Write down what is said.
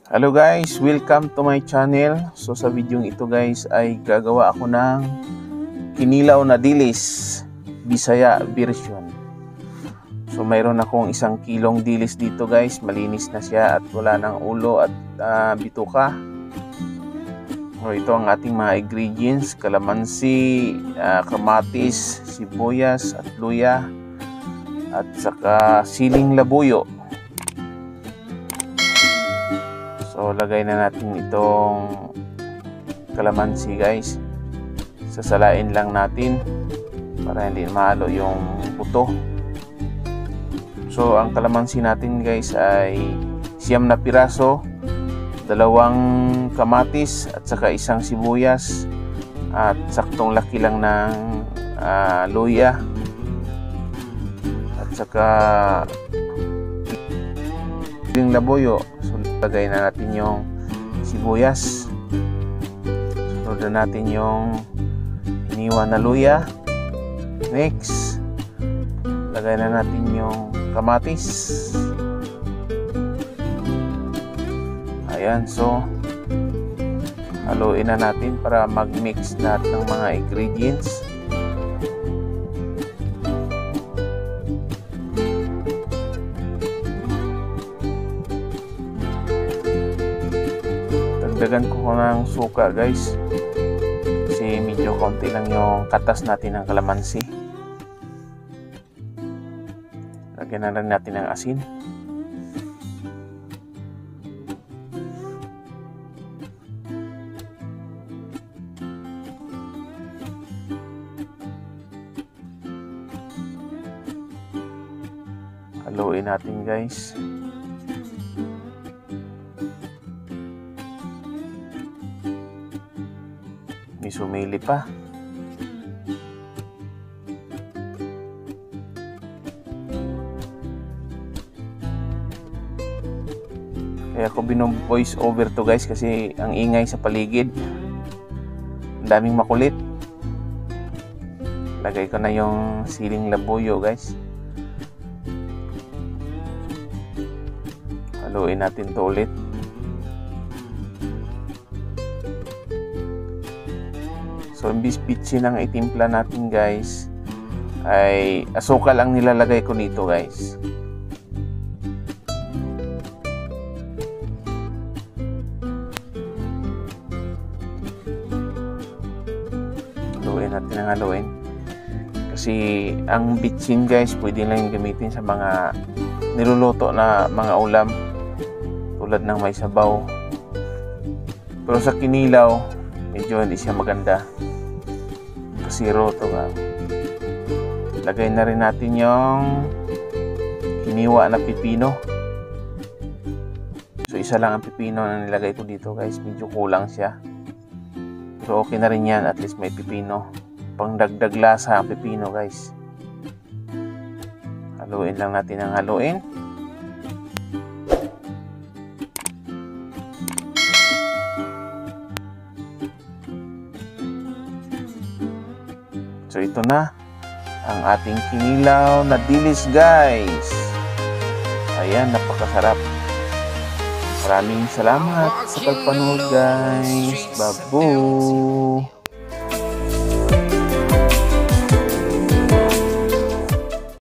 Hello guys, welcome to my channel. So sa video ito guys ay gagawa ako ng kinilaw na dilis Bisaya version. So mayroon akong 1 kilong dilis dito guys, malinis na siya at wala nang ulo at bituka. So ito ang ating mga ingredients: kalamansi, kamatis, sibuyas at luya at saka siling labuyo. So lagay na natin itong kalamansi guys. Sasalain lang natin para hindi mahalo yung buto. So ang kalamansi natin guys ay 9 na piraso, 2 kamatis at saka 1 sibuyas at saktong laki lang ng luya at saka siling labuyo. So lagay na natin yung sibuyas, sunod na natin yung iniwan na luya, next lagay na natin yung kamatis. Ayan, so haluin na natin para mag-mix lahat ng mga ingredients. Dagdagan ko ng suka guys kasi medyo konti lang yung katas natin ng kalamansi. Lagyan na rin natin ng asin. Haluin natin guys. May sumili pa. Kaya ako voice over to guys kasi ang ingay sa paligid. Ang daming makulit. Lagay ko na yung siling labuyo guys. Haluin natin to ulit. So imbis bitsin ang itimpla natin guys ay asukal ang nilalagay ko dito guys. Haluin natin ang haluin. Kasi ang bitsin guys pwede lang gamitin sa mga niluluto na mga ulam tulad ng may sabaw. Pero sa kinilaw medyo hindi siya maganda. Zero to nga. Lagay na rin natin yung hiniwa na pipino. So isa lang ang pipino na nilagay ko dito guys, medyo kulang siya. So okay na rin yan, at least may pipino. Pangdagdag lasa ang pipino guys. Haluin lang natin ang haluin. So ito na ang ating kinilaw na dilis guys. Ayan, napakasarap. Maraming salamat sa pagpanood guys. Babu!